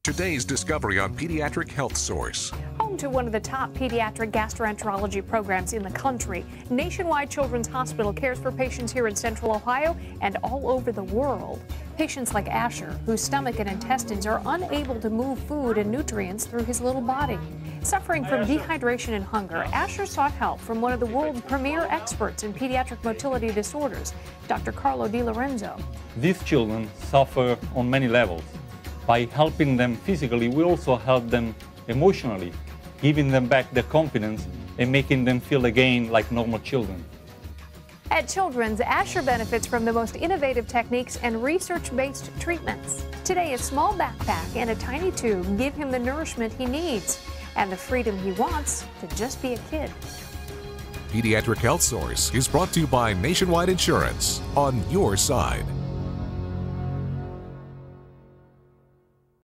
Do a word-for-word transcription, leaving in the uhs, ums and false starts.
Today's discovery on Pediatric Health Source. Home to one of the top pediatric gastroenterology programs in the country, Nationwide Children's Hospital cares for patients here in Central Ohio and all over the world. Patients like Asher, whose stomach and intestines are unable to move food and nutrients through his little body. Suffering from dehydration and hunger, Asher sought help from one of the world's premier experts in pediatric motility disorders, Doctor Carlo Di Lorenzo. These children suffer on many levels. By helping them physically, we also help them emotionally, giving them back their confidence and making them feel again like normal children. At Children's, Asher benefits from the most innovative techniques and research-based treatments. Today, a small backpack and a tiny tube give him the nourishment he needs and the freedom he wants to just be a kid. Pediatric Health Source is brought to you by Nationwide Insurance, on your side.